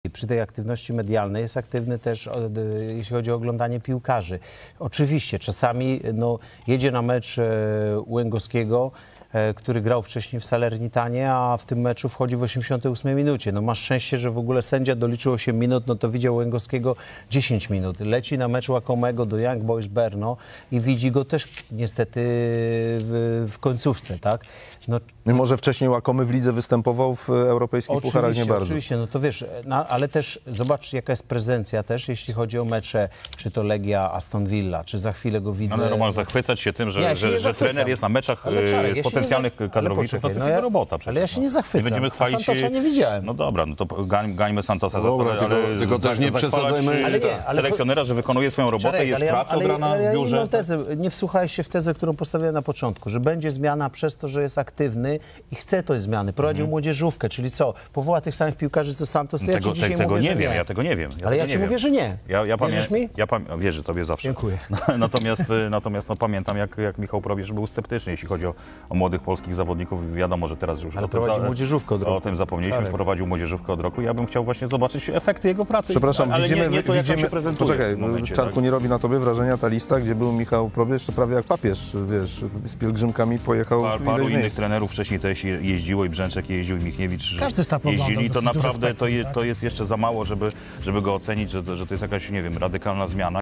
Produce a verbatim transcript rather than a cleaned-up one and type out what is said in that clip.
I przy tej aktywności medialnej jest aktywny też, e, jeśli chodzi o oglądanie piłkarzy. Oczywiście czasami no, jedzie na mecz e, Łęgowskiego, który grał wcześniej w Salernitanie, a w tym meczu wchodzi w osiemdziesiątej ósmej minucie. No masz szczęście, że w ogóle sędzia doliczył osiem minut, no to widział Łęgowskiego dziesięć minut. Leci na mecz Łakomego do Young Boys Brno i widzi go też niestety w, w końcówce, tak? No, Mimo że wcześniej Łakomy w lidze występował, w europejskich pucharach nie bardzo. Oczywiście, no to wiesz, no, ale też zobacz, jaka jest prezencja też, jeśli chodzi o mecze, czy to Legia, Aston Villa, czy za chwilę go widzę. Ale Roman, zachwycać się tym, że, ja że, że trener jest na meczach ale Czarek, ja potencjalnych za... kadrowiczów, no to jest no jego ja... robota przecież. Ale ja się nie zachwycam, nie będziemy chwalić... a Santosa nie widziałem. No dobra, no to gań, gańmy Santosa No dobra, za to, tylko, ale tylko też nie przesadzajmy. Ale nie, ale... selekcjonera, że wykonuje swoją robotę, Czarek, jest ale praca ja, obrana ale, ale w biurze. Ja tezę, nie wsłuchałeś się w tezę, którą postawiłem na początku, że będzie zmiana przez to, że jest aktywny i chce tej zmiany. Prowadził mm. młodzieżówkę, czyli co? Powoła tych samych piłkarzy, co Santos, to no ja tego, ci dzisiaj te, tego mówię, nie że wiem, nie. ja tego nie wiem. Ja ale ja nie ci wiem. mówię, że nie. Ja, ja Wierzysz pamię... mi? Ja pamię... Wierzę tobie zawsze. Dziękuję. Natomiast, natomiast no, pamiętam, jak, jak Michał Probierz był sceptyczny, jeśli chodzi o, o młodych polskich zawodników. Wiadomo, że teraz już ale o, prowadził tym, młodzieżówkę od roku. o tym zapomnieliśmy. Czarek. Prowadził młodzieżówkę od roku. Ja bym chciał właśnie zobaczyć efekty jego pracy. Przepraszam, ale widzimy, nie, nie to, jak widzimy, on się prezentuje. poczekaj, w momencie, Czarku, tak? nie robi na tobie wrażenia ta lista, gdzie był Michał Probierz, to prawie jak papież, wiesz, z pielgrzymkami pojechał Pa, w paru ileś innych miejsc. trenerów wcześniej też je- jeździło i Brzęczek jeździł i Michniewicz Każdy tam oglądał jeździli. To dosyć dużo naprawdę to, je, spektrów, to jest jeszcze za mało, żeby, żeby go ocenić, że to, że to jest jakaś, nie wiem, radykalna zmiana.